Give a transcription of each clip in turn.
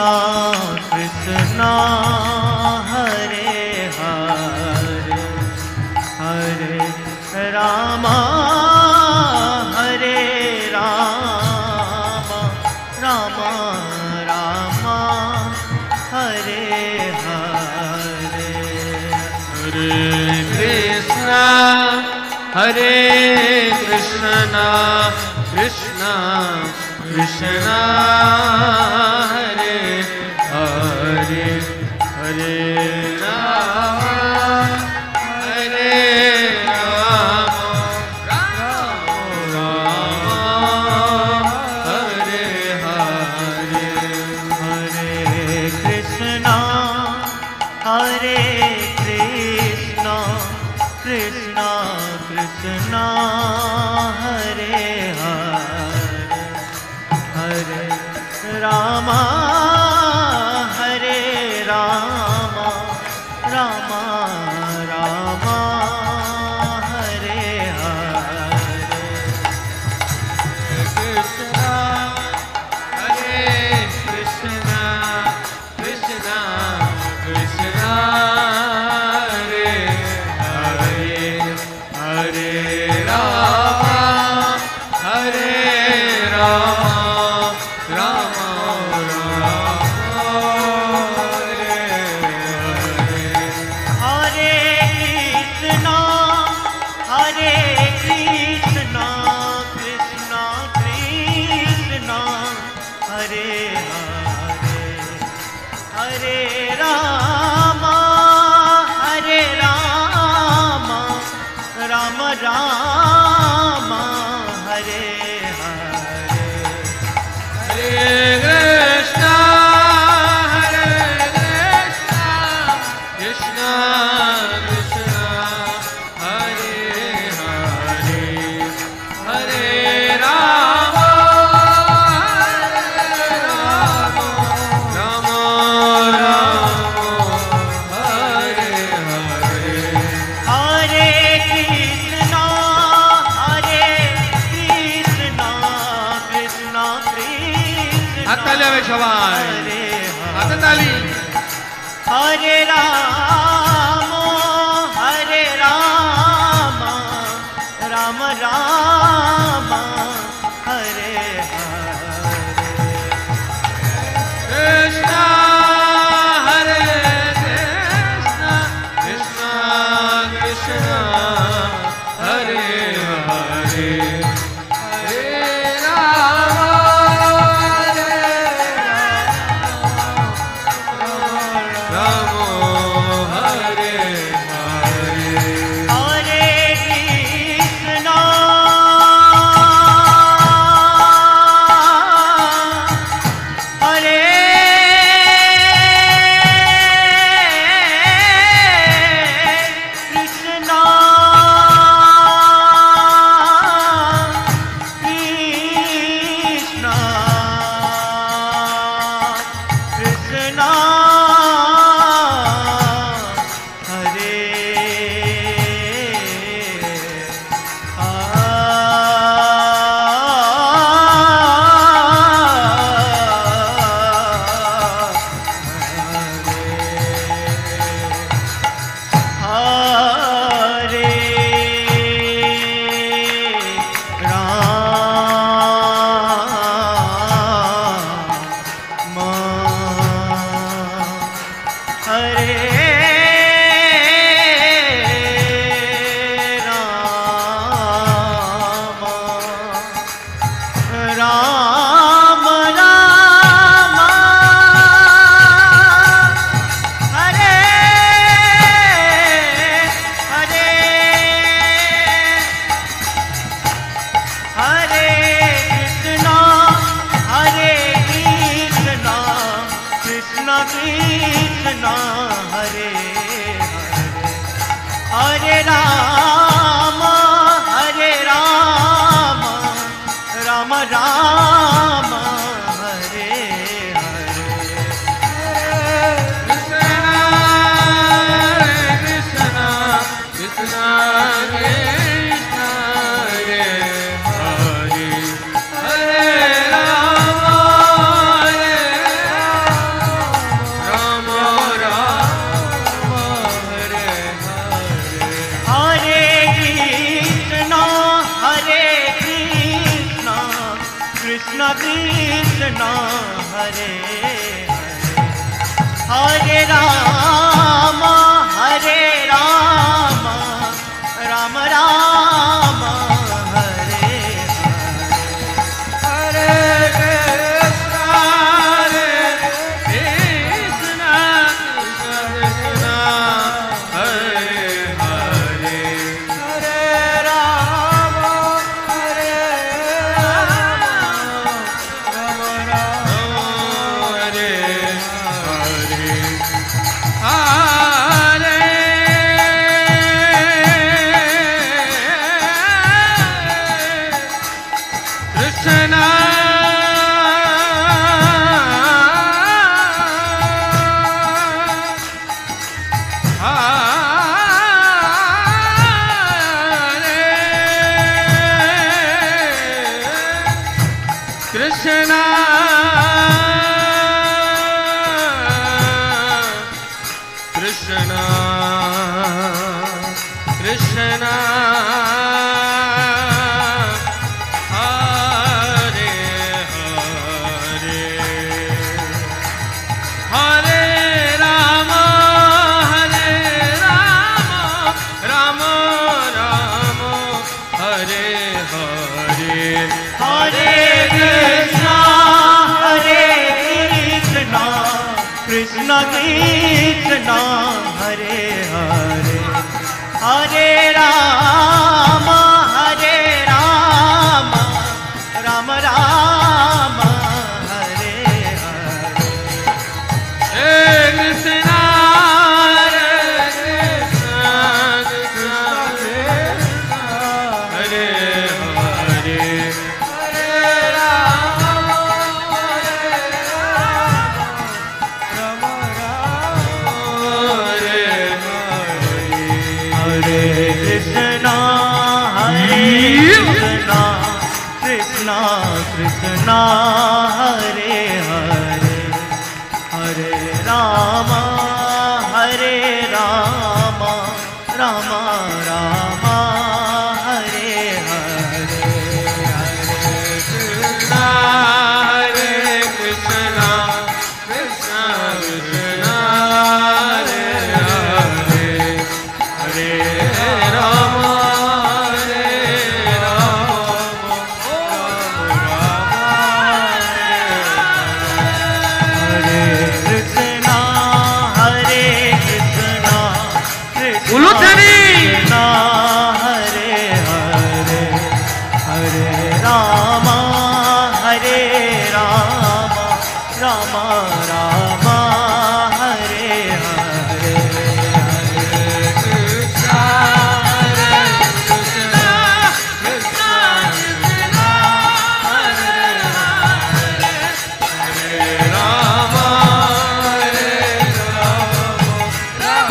कृष्णा कृष्णा हरे हरे हरे रामा हरे रामा रामा रामा हरे हरे हरे कृष्णा कृष्णा कृष्णा हरे हरे हरे राम हरे राम राम राम हरे हरे हरे कृष्णा कृष्णा कृष्णा हरे हरे हरे रामा हरे रामा रामा रामा हरे हरे कृष्णा कृष्णा कृष्णा हरे हरे हरे राम हरे राम राम राम हरे हरे हरे कृष्णा कृष्णा कृष्णा हरे हरे हरे राम राम राम हरे हरे हरे कृष्णा कृष्णा कृष्णा हात ताली हवे सवाय हात ताली हरे राम राम राम हरे हरे कृष्णा हरे कृष्णा कृष्णा कृष्णा हरे हरे हरे राम राम हरे हरे हरे कृष्णा हरे कृष्णा कृष्णा कृष्णा हरे हरे राम हरे राम राम हरे हरे हरे कृष्णा कृष्णा कृष्णा हरे हरे हरे राम राम राम हरे हरे कृष्णा कृष्णा कृष्णा कृष्णा हरे हरे हरे राम कृष्ण हरे हरे राम राम राम हरे हरे कृष्णा कृष्णा कृष्णा हरे हरे हरे राम हरे कृष्णा कृष्णा कृष्णा हरे हरे हरे राम राम राम हरे हरे हरे कृष्ण कृष्ण हरे हरे हरे राम राम राम हरे हरे कृष्णा हरे हरे कृष्ण कृष्ण हरे हरे हरे राम राम राम हरे हरे हरे कृष्णा हरे कृष्णा कृष्णा कृष्णा हरे हरे हरे राम राम राम हरे हरे कृष्णा हरे कृष्णा कृष्णा कृष्णा हरे हरे हरे राम राम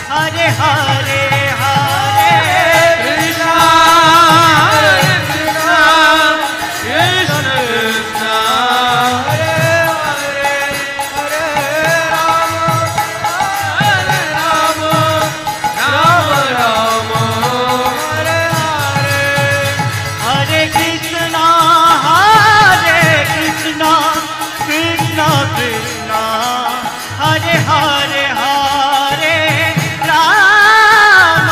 हरे हरे हरे कृष्णा कृष्णा कृष्ण कृष्णा हरे हरे हरे राम हरे राम राम राम हरे हरे हरे कृष्णा कृष्णा कृष्णा हरे हरे हरे राम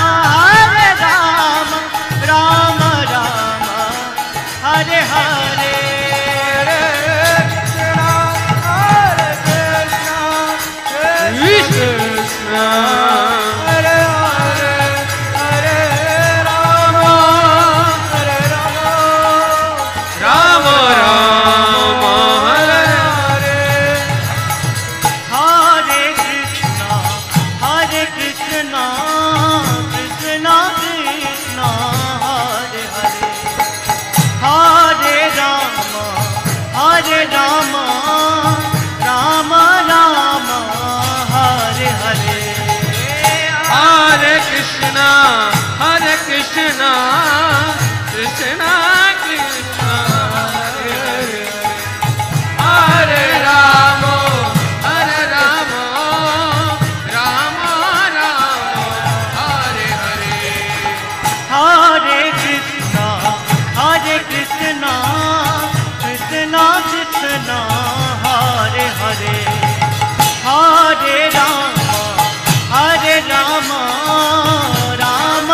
राम राम हरे हरे कृष्ण हरे हरे हरे राम हरे राम राम राम हरे हरे हरे कृष्णा कृष्णा कृष्णा हरे हरे हरे राम राम राम हरे हरे हरे कृष्णा कृष्णा कृष्णा हरे हरे हरे राम राम राम हरे हरे हरे कृष्णा कृष्णा कृष्णा हरे हरे हरे राम राम राम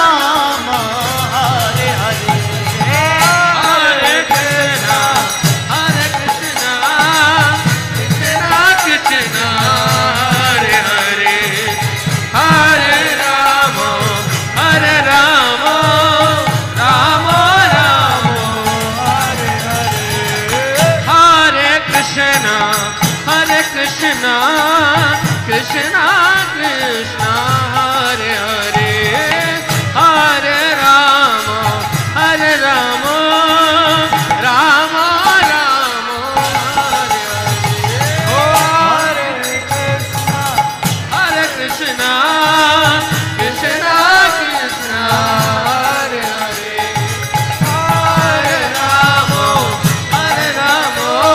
हरे हरे हरे कृष्णा कृष्णा कृष्णा हरे हरे हरे राम राम राम हरे हरे हरे कृष्णा कृष्णा कृष्णा हरे हरे हरे राम राम राम हरे हरे हरे कृष्णा कृष्णा हरे हरे हरे राम राम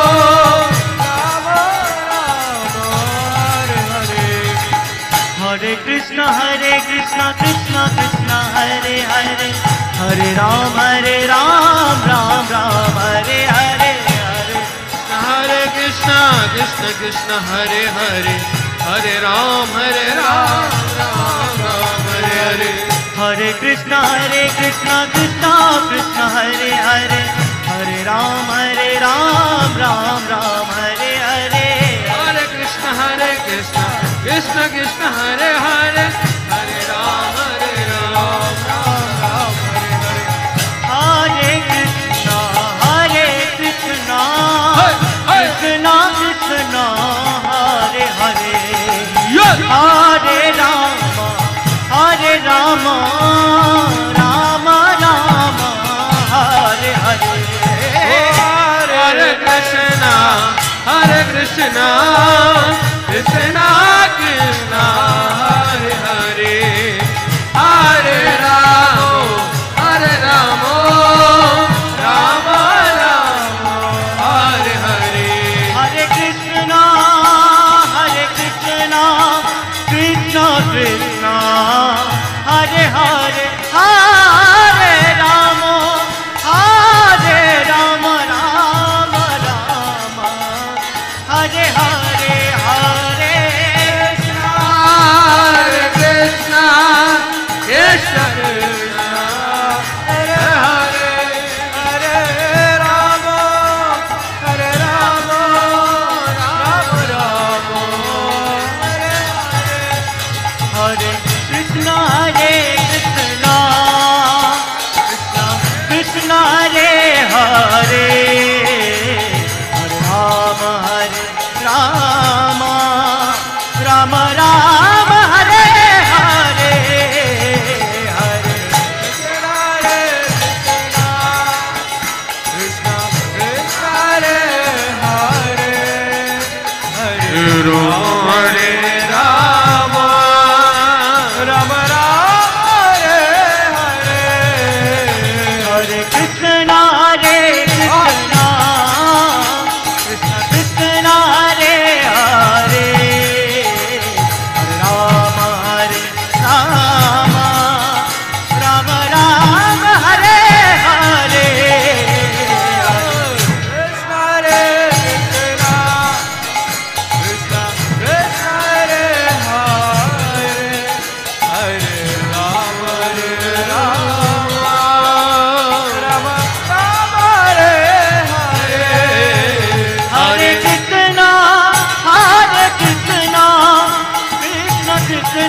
हरे हरे हरे कृष्णा कृष्णा कृष्णा हरे हरे हरे राम राम राम हरे हरे हरे कृष्णा कृष्णा हरे हरे हरे राम राम हरे हरे हरे कृष्णा कृष्णा कृष्णा हरे हरे हरे राम राम हरे हरे हरे कृष्णा कृष्णा कृष्णा हरे हरे हरे राम राम हरे हरे हरे कृष्णा कृष्णा कृष्णा हरे हरे हरे राम राम राम हरे हरे हरे कृष्णा कृष्णा कृष्णा हरे हरे हरे राम राम राम हरे हरे हरे कृष्णा कृष्णा कृष्णा हरे हरे हरे राम राम राम हरे हरे हरे हरे कृष्णा कृष्णा हरे हरे हरे राम राम राम हरे हरे हरे कृष्णा कृष्णा कृष्णा हरे हरे हरे राम राम राम हरे हरे हरे कृष्णा कृष्णा हरे हरे हरे राम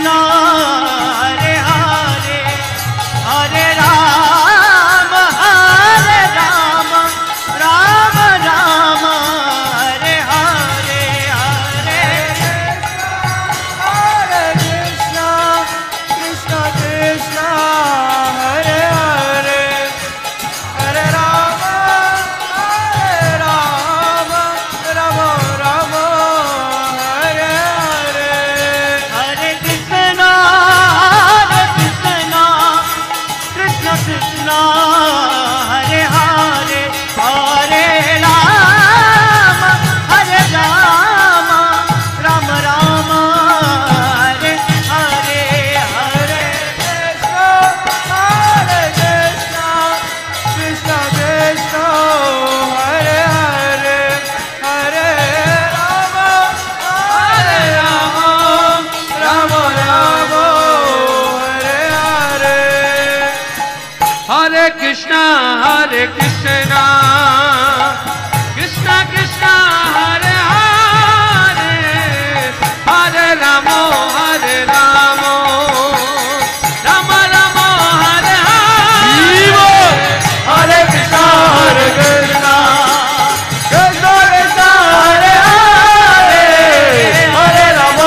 कृष्णा हरे हरे हरे राम राम राम हरे हरे हरे कृष्णा कृष्णा कृष्णा हरे हरे हरे राम राम राम हरे हरे हरे कृष्णा कृष्ण कृष्ण हरे हरे हरे राम राम राम हरे हरे हरे हरे कृष्णा कृष्णा कृष्णा हरे हरे हरे राम राम राम हरे हरे हरे कृष्णा कृष्णा कृष्णा हरे हरे हरे राम राम राम हरे हरे हरे कृष्णा कृष्णा कृष्णा कृष्णा हरे हरे हरे राम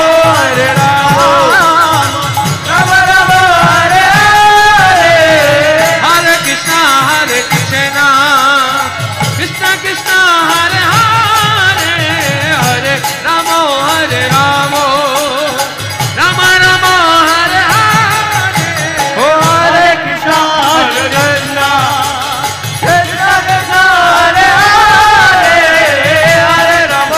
राम हरे हरे हरे कृष्णा कृष्णा कृष्णा कृष्णा हरे हरे हरे राम राम हरे हरे ओ हरे कृष्णा कृष्णा कृष्णा कृष्णा हरे हरे हरे राम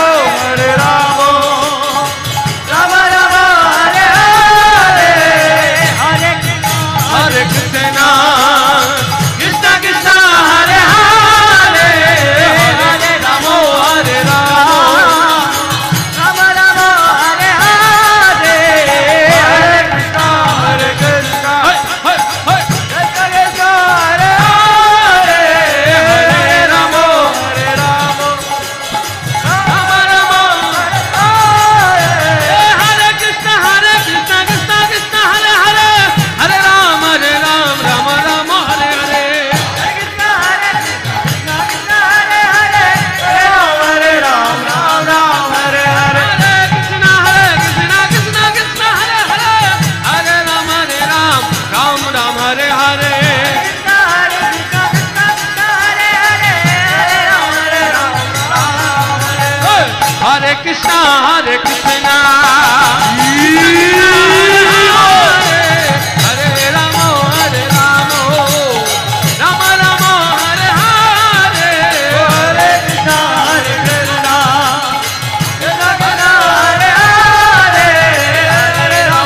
हरे हरे हरे कृष्णा कृष्णा कृष्णा हरे हरे हरे राम हरे हरे कृष्णा कृष्णा कृष्णा कृष्णा हरे हरे हरे राम हरे कृष्णा कृष्णा कृष्णा हरे हरे हरे राम राम हरे हरे हरे राम हरे हरे हरे कृष्णा कृष्णा कृष्णा हरे हरे हरे राम हरे हरे हरे कृष्णा कृष्णा हरे राम राम हरे हरे हरे कृष्णा कृष्णा कृष्णा कृष्णा हरे हरे हरे राम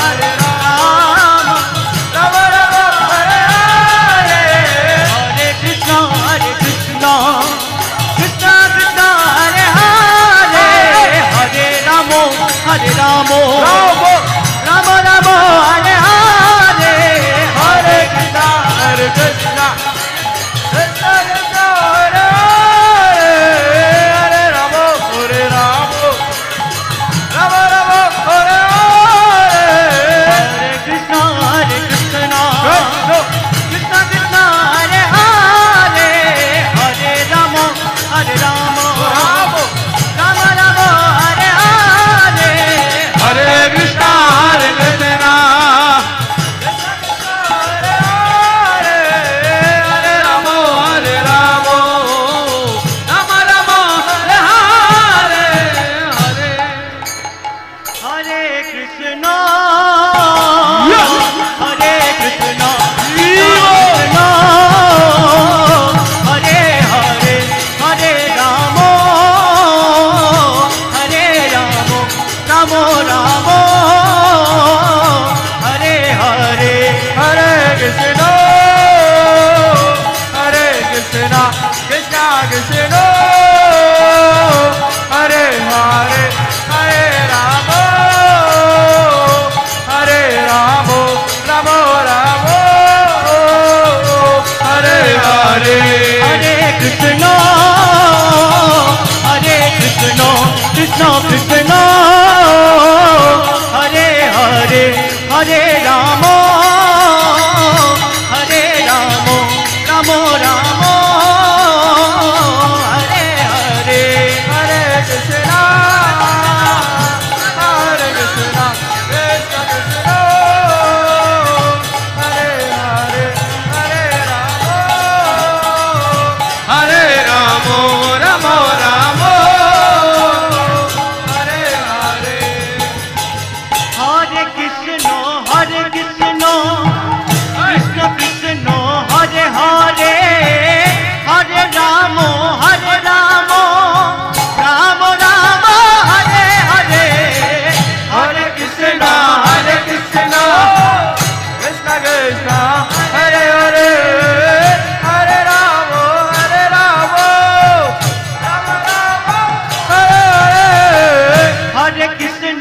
राम हरे हरे हरे कृष्णा कृष्ण कृष्ण कृष्ण हरे हरे हरे राम राम राम हरे हरे हरे कृष्णा कृष्णा कृष्णा कृष्णा हरे हरे हरे राम हरे हरे हरे कृष्णा कृष्ण कृष्ण कृष्ण हरे हरे हरे राम राम राम हरे हरे हरे कृष्णा कृष्णा हरे राम राम हरे हरे हरे हरे कृष्णा हरे कृष्णा हरे हरे हरे राम राम राम हरे हरे हरे कृष्णा कृष्णा कृष्णा हरे हरे हरे राम राम हरे हरे हरे कृष्णा कृष्ण कृष्ण हरे हरे हरे राम राम राम हरे हरे हरे कृष्णा कृष्ण कृष्ण हरे हरे हरे राम राम राम हरे हरे हरे कृष्ण कृष्ण कृष्ण हरे हरे हरे राम राम राम हरे हरे हरे कृष्ण कृष्ण कृष्ण हरे हरे हरे राम राम राम हरे हरे हरे कृष्ण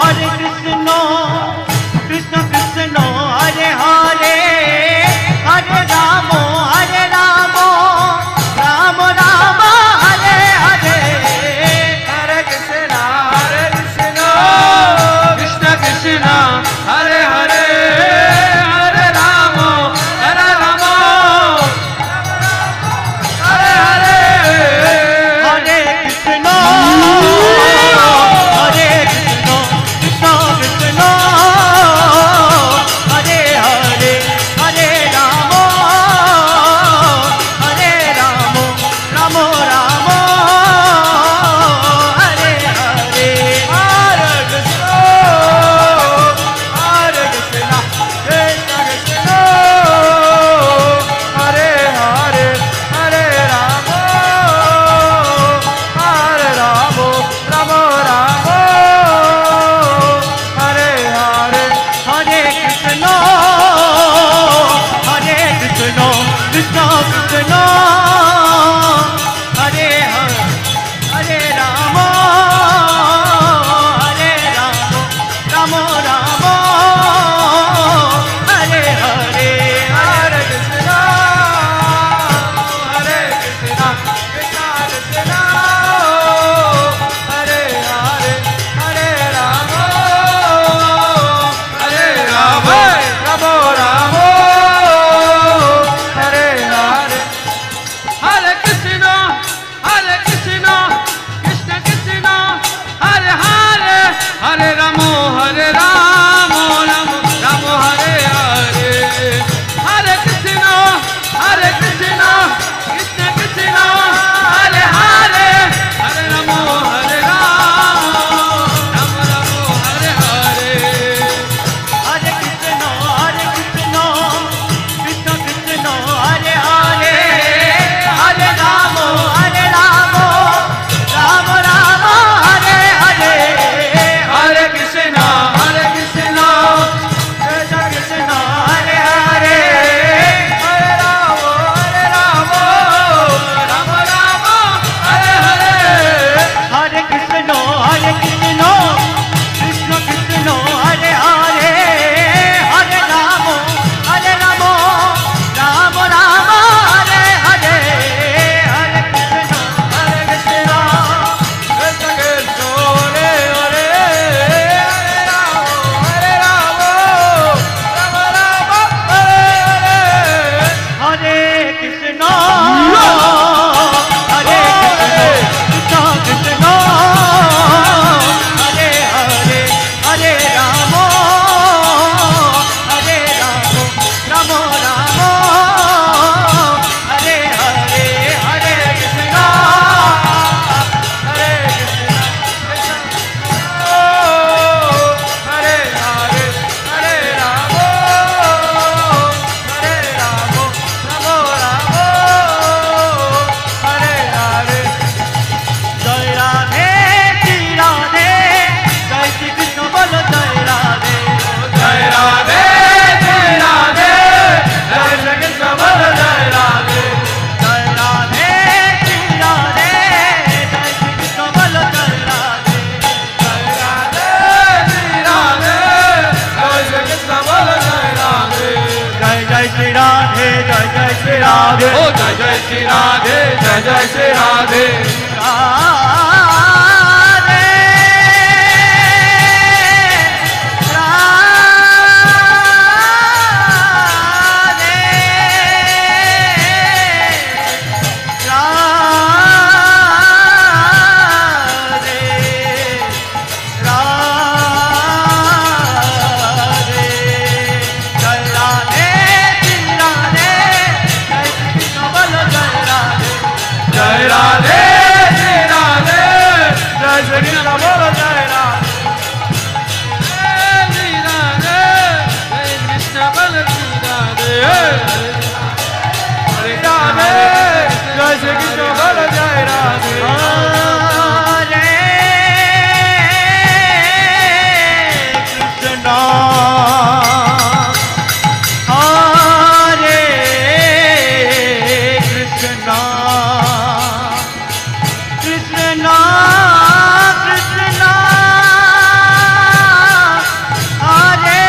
कृष्ण कृष्ण हरे हरे हरे राम राम राम हरे हरे हरे कृष्ण कृष्ण कृष्ण हरे हरे हरे राम राम हरे हरे हरे कृष्ण कृष्ण कृष्ण हरे हरे हरे राम राम राम हरे हरे हरे कृष्ण कृष्ण कृष्ण हरे हरे हरे राम राम राम हरे हरे हरे कृष्ण कृष्ण कृष्ण हरे हरे राम राम राम हरे हरे हरे कृष्ण कृष्ण कृष्ण हरे हरे हरे राम राम राम हरे हरे हरे कृष्ण कृष्ण कृष्ण हरे हरे हरे राम राम राम हरे हरे हरे कृष्ण कृष्ण कृष्ण हरे हरे हरे राम राम हरे हरे हरे कृष्ण कृष्ण कृष्ण हरे हरे हरे राम राम राम हरे हरे हरे कृष्ण कृष्ण कृष्ण हरे हरे हरे राम राम राम हरे हरे हरे कृष्ण कृष्ण कृष्ण हरे हरे हरे राम राम राम हरे हरे हरे कृष्ण हरे कृष्ण कृष्ण कृष्ण हरे हरे हरे राम राम राम हरे हरे हरे कृष्ण कृष्ण कृष्ण हरे हरे हरे राम राम राम हरे हरे हरे कृष्ण हरे कृष्ण हरे हरे हरे राम राम हरे हरे जय राधे श्री राधे जय श्री कृष्ण बोलो जय राधे जय राधे जय राधे जय श्री कृष्ण बोलो जय राधे जय राधे श्री राधे जय श्री कृष्ण बोलो जय राधे जय राधे श्री राधे जय श्री कृष्ण बोलो जय राधे जय जय श्री राधे जय जय श्री राधे ओ जय जय श्री राधे जय जय श्री राधे राधे श्री कृष्ण बोलो जय राधे हरे कृष्णा हरे कृष्णा कृष्णा कृष्णा हरे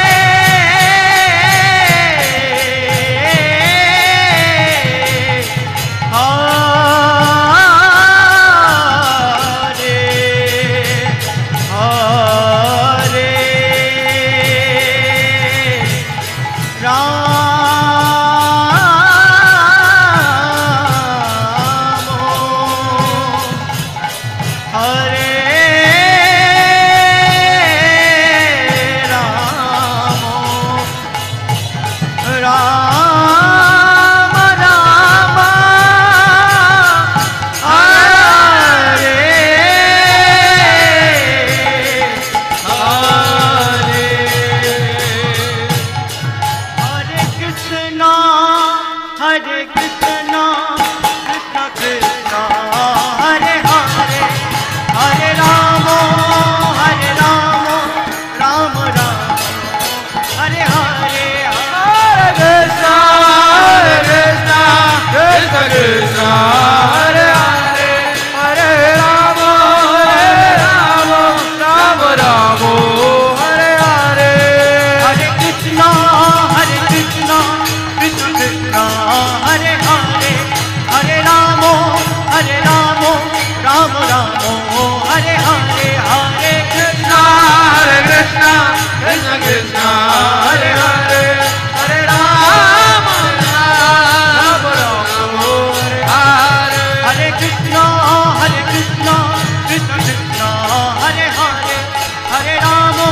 Hare Krishna, Krishna Krishna, Hare Hare, Hare Rama, Rama Rama, Hare Hare, Hare Krishna, Krishna Krishna Hare Hare Hare Rama Rama Rama Hare Hare Hare Krishna, Krishna Krishna, Hare Hare, Hare Rama, Rama Rama, Hare Hare, Hare Krishna, Krishna Krishna Hare Hare Hare Rama Rama Rama Hare Hare Krishna, Krishna Krishna, Hare Hare, Hare Rama,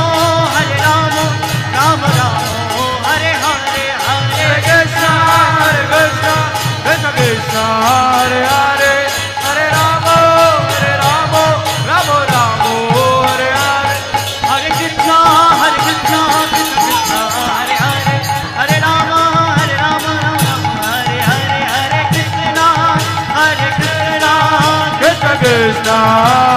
Rama Rama, Hare Hare, Hare Krishna Krishna Krishna Hare Hare Hare Rama Rama Rama Hare Hare Hare Krishna, Krishna Krishna, Hare Hare, Hare Rama, Rama Hare Hare, Hare Krishna, Krishna Krishna